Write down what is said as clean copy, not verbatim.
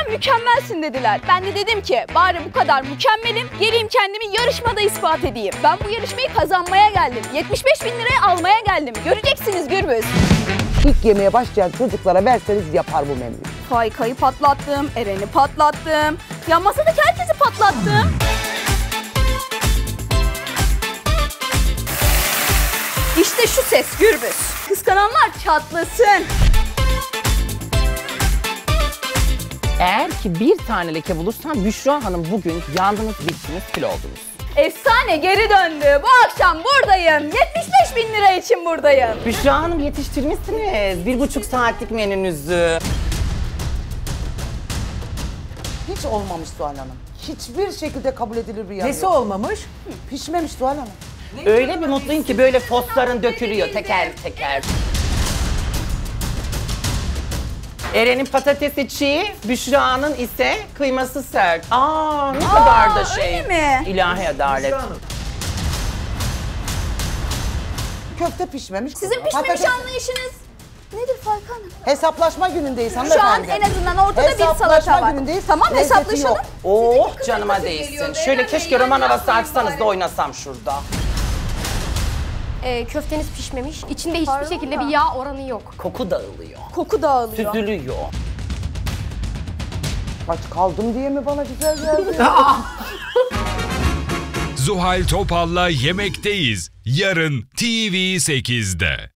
sen mükemmelsin dediler. Ben de dedim ki bari bu kadar mükemmelim, geleyim kendimi yarışmada ispat edeyim. Ben bu yarışmayı kazanmaya geldim. 75 bin liraya almaya geldim. Göreceksiniz Gürbüz. İlk yemeye başlayan çocuklara verseniz yapar bu menüyü. Fayka'yı patlattım, Eren'i patlattım. Ya masadaki herkesi patlattım. İşte şu ses Gürbüz. Kıskananlar çatlasın. Eğer ki bir tane leke bulursan Büşra Hanım bugün yandınız, bittiniz, kül oldunuz. Efsane geri döndü. Bu akşam buradayım. 75 bin lira için buradayım. Büşra Hanım yetiştirmişsiniz 1,5 saatlik menünüzü. Hiç olmamış Zuhal Hanım. Hiçbir şekilde kabul edilir bir yanı Nesi yok. olmamış? Pişmemiş Zuhal Hanım. Öyle bir mutluyum ki böyle fosların dökülüyor teker teker. Eren'in patatesi çiğ, Büşra'nın ise kıyması sert. Aa ne kadar da şey. öyle mi? İlahi adalet. Köfte pişmemiş. Sizin pişmemiş Patates- anlayışınız nedir Fayka Hanım? Hesaplaşma günündeyiz Şu an hanımefendi. en azından ortada bir Hesaplaşma salata var. günündeyiz. Tamam Lezzeti hesaplaşalım. yok. Oh canıma değsin. Şöyle keşke roman havası açsanız da oynasam şurada. Köfteniz pişmemiş. İçinde hiçbir şekilde bir yağ oranı yok. Koku dağılıyor. Koku dağılıyor. Süzülüyor. Aç kaldım diye mi bana güzel geldi? Zuhal Topal'la Yemekteyiz. Yarın TV8'de.